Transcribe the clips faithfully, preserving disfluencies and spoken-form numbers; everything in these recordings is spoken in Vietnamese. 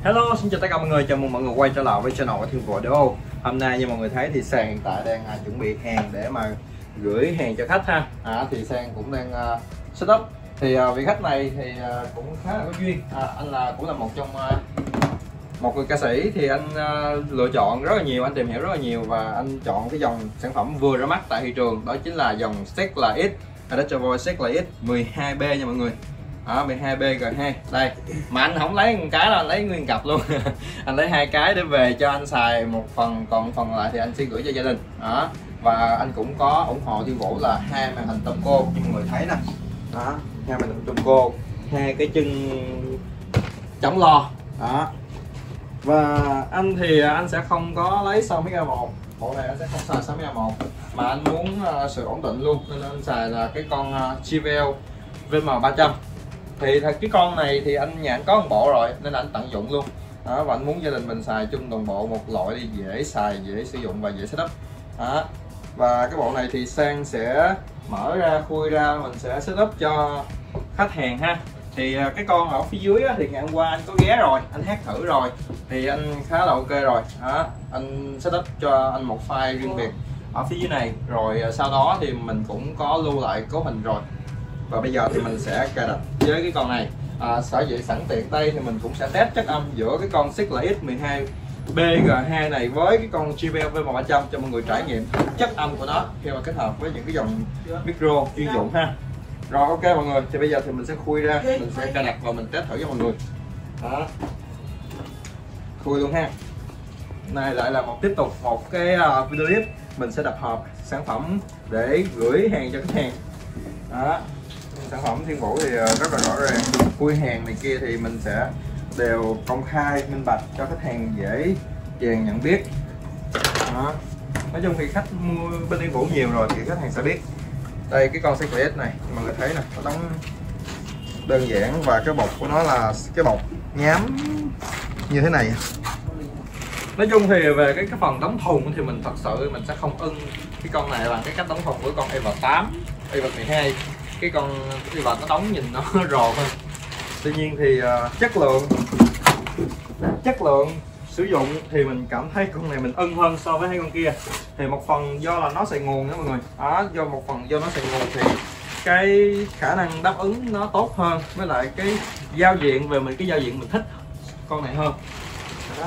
Hello, xin chào tất cả mọi người, chào mừng mọi người quay trở lại với channel của Thiên Vũ Audio. Hôm nay như mọi người thấy thì Sang hiện tại đang à, chuẩn bị hàng để mà gửi hàng cho khách ha. À, thì Sang cũng đang à, setup. Thì à, vị khách này thì à, cũng khá là có duyên. À, anh là cũng là một trong à, một người ca sĩ, thì anh à, lựa chọn rất là nhiều, anh tìm hiểu rất là nhiều và anh chọn cái dòng sản phẩm vừa ra mắt tại thị trường, đó chính là dòng Sexla X, Electro Voice Sexla X mười hai B nha mọi người. Đó, mười hai B G hai đây, mà anh không lấy một cái đâu, anh lấy nguyên cặp luôn. Anh lấy hai cái để về cho anh xài một phần, còn phần lại thì anh sẽ gửi cho gia đình. Đó, và anh cũng có ủng hộ Thiên Vũ là hai màn hình Tomco như mọi người thấy nè. Đó, hai màn hình Tomco, hai cái chân chống lo. Đó, và anh thì anh sẽ không có lấy sáu mét A một, bộ này anh sẽ không xài sáu mét A một, mà anh muốn uh, sự ổn định luôn nên anh xài là cái con uh, gi vê lờ V M ba trăm. Thì thật cái con này thì anh nhà anh có một bộ rồi nên anh tận dụng luôn. Đó, và anh muốn gia đình mình xài chung đồng bộ một loại đi, dễ xài, dễ sử dụng và dễ setup. Đó, và cái bộ này thì Sang sẽ mở ra, khui ra, mình sẽ setup cho khách hàng ha. Thì cái con ở phía dưới á, thì ngày hôm qua anh có ghé rồi, anh hát thử rồi thì anh khá là ok rồi. Đó, anh setup cho anh một file riêng biệt ở phía dưới này rồi, sau đó thì mình cũng có lưu lại cấu hình rồi. Và bây giờ thì mình sẽ cài đặt với cái con này. À, sở dĩ sẵn tiện đây thì mình cũng sẽ test chất âm giữa cái con Sexla X mười hai B G hai này với cái con gi vê lờ V M ba trăm cho mọi người trải nghiệm chất âm của nó khi mà kết hợp với những cái dòng micro chuyên dụng ha. Rồi ok mọi người, thì bây giờ thì mình sẽ khui ra, mình sẽ cài đặt và mình test thử cho mọi người. Đó, khui luôn ha. Này lại là một tiếp tục một cái video clip mình sẽ tập hợp sản phẩm để gửi hàng cho khách hàng. Đó, sản phẩm Thiên Vũ thì rất là rõ ràng, khui hàng này kia thì mình sẽ đều công khai minh bạch cho khách hàng dễ dàng nhận biết. Đó, nói chung thì khách mua bên Thiên Vũ nhiều rồi thì khách hàng sẽ biết. Đây cái con Sexla X này mọi người thấy nè, nó đóng đơn giản và cái bọc của nó là cái bọc nhám như thế này. Nói chung thì về cái, cái phần đóng thùng thì mình thật sự mình sẽ không ưng cái con này bằng cái cách đóng thùng của con E V tám, E V mười hai. Cái con E V nó đóng nhìn nó rồ hơn. Tuy nhiên thì uh, chất lượng chất lượng sử dụng thì mình cảm thấy con này mình ưng hơn so với hai con kia. Thì một phần do là nó xài nguồn đó mọi người. Đó, do một phần do nó xài nguồn thì cái khả năng đáp ứng nó tốt hơn, với lại cái giao diện về mình cái giao diện mình thích con này hơn. Đó,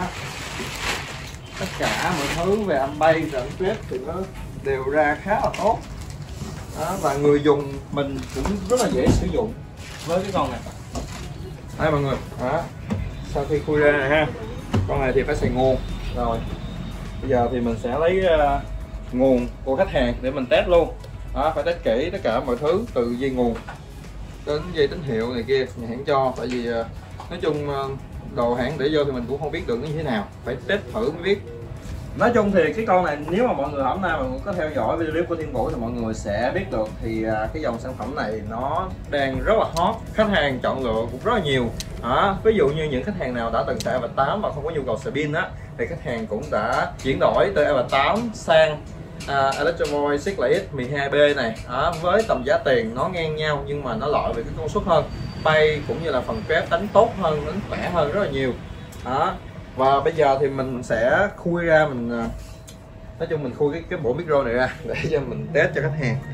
tất cả mọi thứ về âm bay và âm tuyết thì nó đều ra khá là tốt. Đó, và người dùng mình cũng rất là dễ sử dụng với cái con này. Đây mọi người, đó, sau khi khui ra này ha, con này thì phải xài nguồn rồi. Bây giờ thì mình sẽ lấy uh, nguồn của khách hàng để mình test luôn. Đó, phải test kỹ tất cả mọi thứ từ dây nguồn đến dây tín hiệu này kia nhà hãng cho, tại vì uh, nói chung uh, đồ hãng để vô thì mình cũng không biết được nó như thế nào, phải test thử mới biết. Nói chung thì cái con này nếu mà mọi người hôm nay mà có theo dõi video clip của Thiên Vũ thì mọi người sẽ biết được thì cái dòng sản phẩm này nó đang rất là hot, khách hàng chọn lựa cũng rất là nhiều. Đó, ví dụ như những khách hàng nào đã từng xài E V tám mà không có nhu cầu xài pin á thì khách hàng cũng đã chuyển đổi từ E V tám sang uh, Electro Voice Sexla X mười hai B này. Đó, với tầm giá tiền nó ngang nhau nhưng mà nó lợi về cái công suất hơn, bay cũng như là phần phép đánh tốt hơn, đánh khỏe hơn rất là nhiều. Đó, và bây giờ thì mình sẽ khui ra, mình nói chung mình khui cái cái bộ micro này ra để cho mình test cho khách hàng.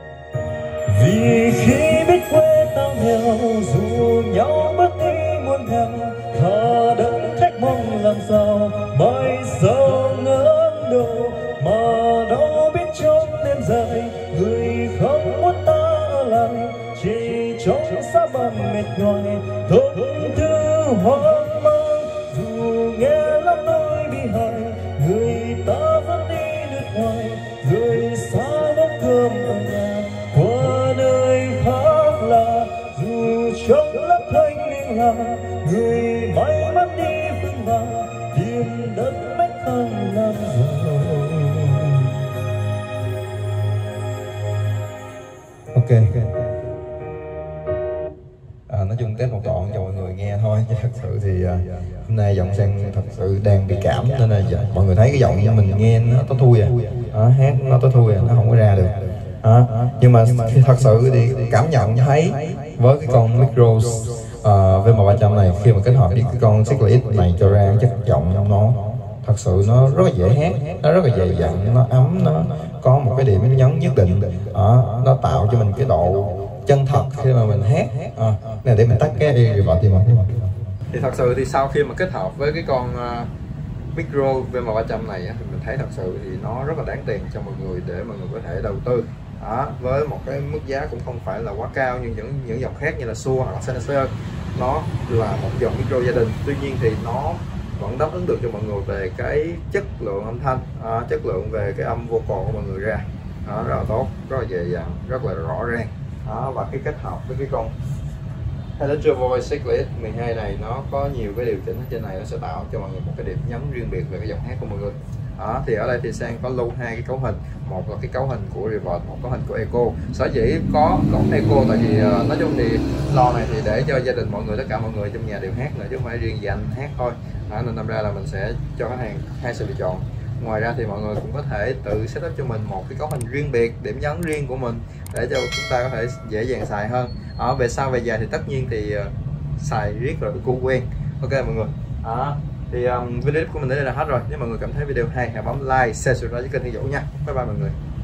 Vì khi biết quê tao nghèo, dù nhau bước đi muôn ngàn, thà đấng trách mong làm sao mai sau ngỡ đầu, mà đâu biết trong đêm dài người không muốn ta ở lại, chỉ trong xa băng mệt nhoài thương tư hoang mang. Dù nghe lắm nỗi bi hài, người ta vẫn đi nước ngoài, người xa nấu cơm ở nhà qua nơi khác lạ. Dù trong lớp thanh niên là người may mắn đi phương Nam, tìm đất mách thăng làm giàu. Ok, à, nói chung test một đoạn cho mọi người nghe thôi, chứ thật sự thì uh, hôm nay giọng Sang thật sự đang bị cảm nên là giờ, mọi người thấy cái giọng của mình nghe nó tối thui à, à hát nó tối thui à, nó không có ra được. À, nhưng mà thật sự thì cảm nhận thấy với cái con micro uh, vê em ba trăm này khi mà kết hợp với cái con Cyclist này cho ra chất giọng nó thật sự nó rất là dễ hát, nó rất là dày dặn, nó ấm, nó có một cái điểm nhấn nhất định, đó, nó tạo cho mình cái độ chân thật khi mà mình hát. À, này để mình tắt cái reverb thì mà thì thật sự thì sau khi mà kết hợp với cái con uh, micro vê em ba trăm này á, thì mình thấy thật sự thì nó rất là đáng tiền cho mọi người để mọi người có thể đầu tư. Đó, với một cái mức giá cũng không phải là quá cao như những những dòng khác như là Shure hoặc là Sennheiser. Nó là một dòng micro gia đình, tuy nhiên thì nó vẫn đáp ứng được cho mọi người về cái chất lượng âm thanh, à, chất lượng về cái âm vocal của mọi người ra. Đó, rất là tốt, rất là dày dặn, rất là rõ ràng. Đó, và cái kết hợp với cái con Electro Voice Cyclist mười hai này nó có nhiều cái điều chỉnh ở trên này, nó sẽ tạo cho mọi người một cái điểm nhấn riêng biệt về cái giọng hát của mọi người. Đó, thì ở đây thì Sang có lưu hai cái cấu hình, một là cái cấu hình của reverb, một cấu hình của echo. Sở dĩ có cổng echo tại vì uh, nói chung thì lo này thì để cho gia đình mọi người, tất cả mọi người trong nhà đều hát nữa chứ không phải riêng dành hát thôi. Đó, nên đâm ra là mình sẽ cho khách hàng hai sự lựa chọn. Ngoài ra thì mọi người cũng có thể tự setup cho mình một cái cấu hình riêng biệt, điểm nhấn riêng của mình để cho chúng ta có thể dễ dàng xài hơn. Ở về sau về dài thì tất nhiên thì uh, xài riết rồi cu quen. Ok mọi người. Đó. Thì um, video của mình đến đây là hết rồi. Nếu mọi người cảm thấy video hay hãy bấm like, share, subscribe với kênh Thiên Vũ nha. Bye bye mọi người.